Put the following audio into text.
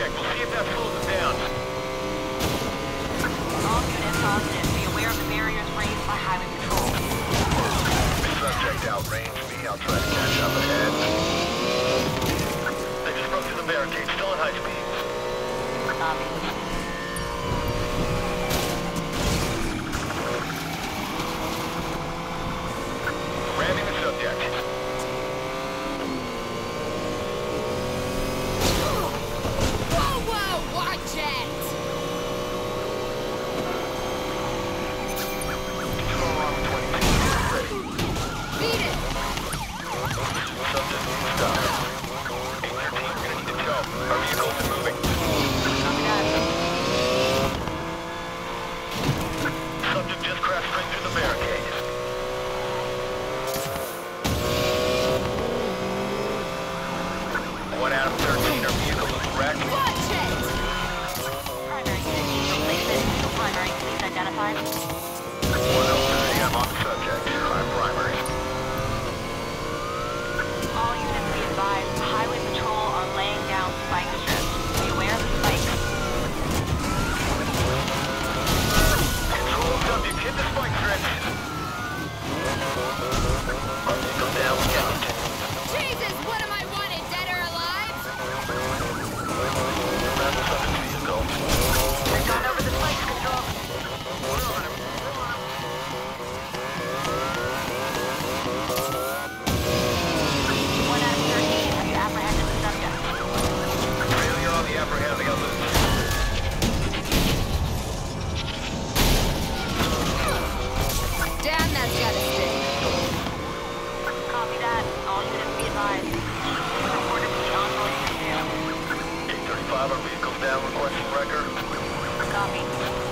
subject. We'll see if that slows them down. All units positive. Be aware of the barriers raised by highway patrol. Subject outrange me. I'll try to catch up ahead. They just broke through the barricade. Still at high speed. Copy. Ramming the subject. Watch it! Control on 22. Ready. Beat it! Subject stop. 813, we're gonna need to tow. Our vehicles are moving. Copy that. Subject just crashed straight through the barricade. One out of 13, our vehicle is wrecked. Watch it! Primary unit. Replacement. Primary. Please identify. 103, I'm on the subject. I'm primary. All units be advised. Highway patrol are laying down spike strips. Be aware of the spikes. Control subject, hit the spike strips. Our vehicle down, count. Jesus, what am I wanted, dead or alive? Around the subject vehicle. They've gone over the spikes, control. We're on him. We're on him. 1 out of 13. Have you apprehended the subject? Failure on the apprehending of this. Damn, that's gotta stick. Copy that. All units be advised. Reported to the ongoing detail. 835, our vehicle's down, requesting record. Copy.